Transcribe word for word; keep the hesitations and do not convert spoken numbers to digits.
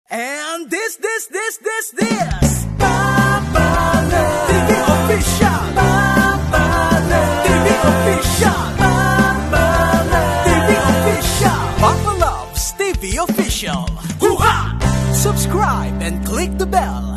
And this, this, this, this, this Papa Love T V Official Papa Love T V Official Papa Love T V Official Papa Loves T V Official. Hoo-ha! Subscribe and click the bell.